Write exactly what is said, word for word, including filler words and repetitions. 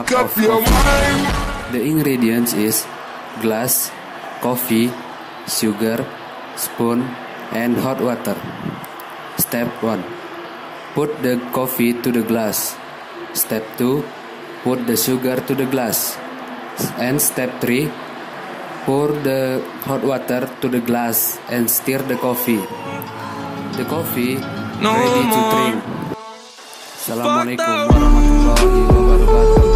cup of coffee. The ingredients is glass, coffee, sugar, spoon, and hot water. Step one. Put the coffee to the glass. Step two. Put the sugar to the glass. And step three. Pour the hot water to the glass and stir the coffee. The coffee ready to drink. Assalamualaikum warahmatullahi wabarakatuh.